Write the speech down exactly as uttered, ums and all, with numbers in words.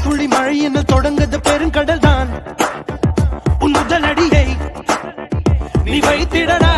துளி மழையினில் தொடங்குது பெருங்கடல் தான் உன் முதலடியை நீ வைத்திடடா